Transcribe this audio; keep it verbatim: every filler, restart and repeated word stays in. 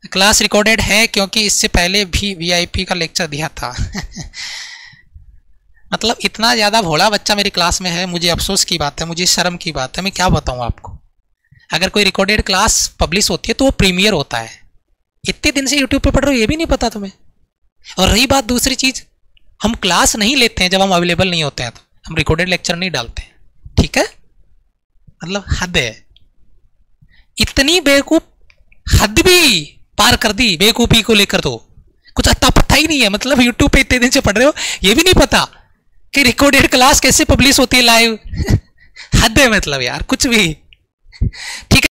Class recorded है क्योंकि इससे पहले भी वीआईपी का लेक्चर दिया था। मतलब इतना ज़्यादा भोला बच्चा मेरी क्लास में है, मुझे अफसोस की बात है, मुझे शर्म की बात है। मैं क्या बताऊँ आपको, अगर कोई रिकॉर्डेड क्लास पब्लिश होती है तो वो प्रीमियर होता है। इतने दिन से यूट्यूब पे पढ़ रहे हो ये भी नहीं पता तुम्हें। और रही बात दूसरी चीज़, हम क्लास नहीं लेते हैं जब हम अवेलेबल नहीं होते हैं, तो हम रिकॉर्डेड लेक्चर नहीं डालते हैं, ठीक है। मतलब हद है, इतनी बेवकूफ हद भी पार कर दी बेवकूफी को लेकर, तो कुछ अता पता ही नहीं है। मतलब यूट्यूब पे इतने दिन से पढ़ रहे हो ये भी नहीं पता कि रिकॉर्डेड क्लास कैसे पब्लिश होती है लाइव। हद है मतलब यार, कुछ भी। ठीक है।